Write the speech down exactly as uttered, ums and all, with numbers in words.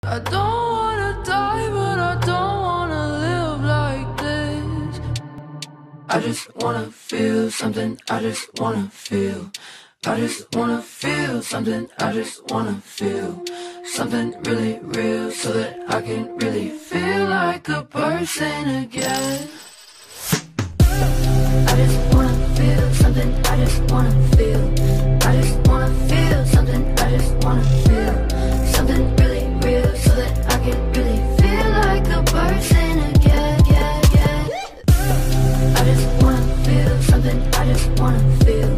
I don't wanna die, but I don't wanna live like this. I just wanna feel something, I just wanna feel. I just wanna feel something, I just wanna feel something really real, so that I can really feel like a person again. I just wanna feel something, I just wanna feel. I just wanna feel something, I just wanna feel something really real, so that I can really feel like a person again, yeah, yeah. I just wanna feel something, I just wanna feel.